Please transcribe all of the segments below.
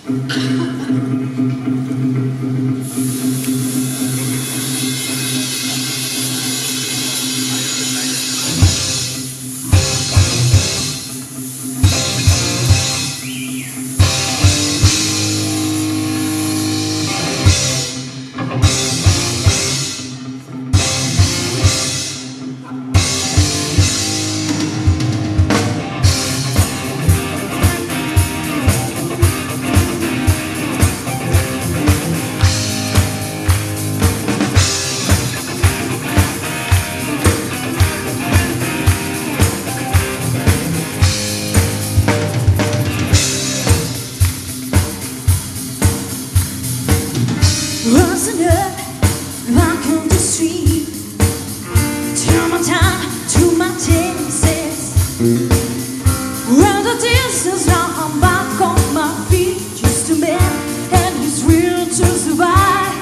Rising up, back on the street, turn my time to my tenses. When the distance, now I'm back on my feet. Just a man and his will to survive.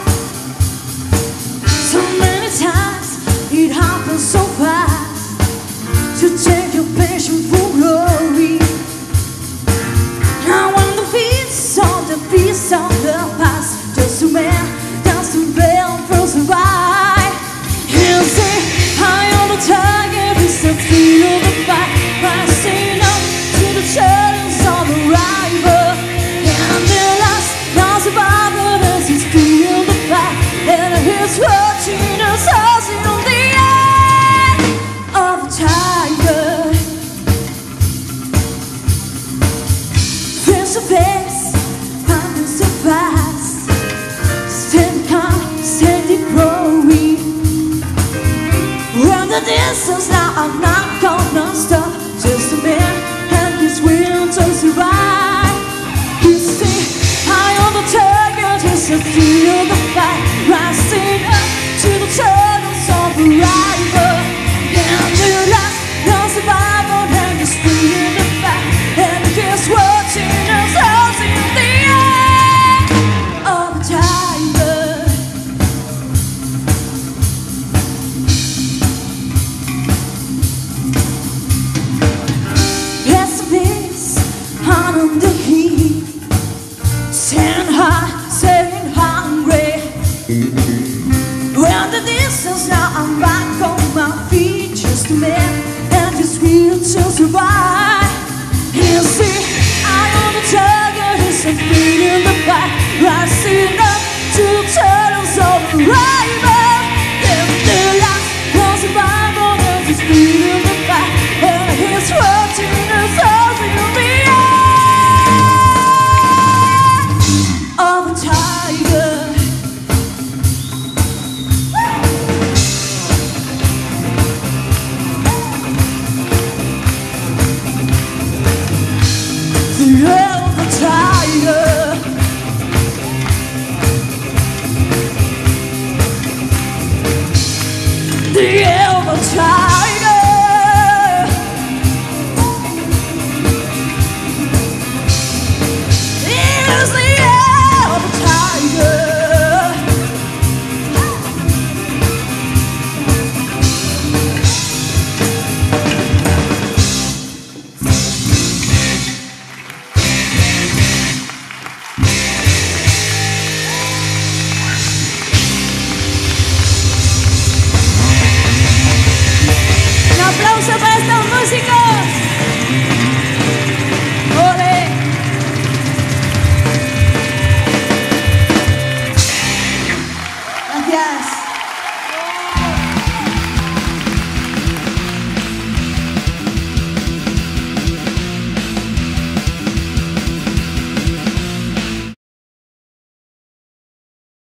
So many times it happens so fast to take your passion for glory. Now when the feast on the beast of the past, just a man that's the veil for survive. He'll say, high on the target, he's the feel the fight, rising up to the shadows on the river. And the last, now survivor as he's feel the fight, and he's watching us as in the eye of a tiger. Face to face, finding so fast, stand calm, steady growing. Run the distance, now I'm not gonna stop. Just a man and his will to survive. You see, high on the target, just to feel the fight, rising up to the tunnels of the river. And the last, no survival, and he's feeling the fight, and he's watching us all in the eye of a tiger. Recipes on the heat, stand high, staying hungry. When the distance, now I'm back on my feet. Just a man and his will to survive.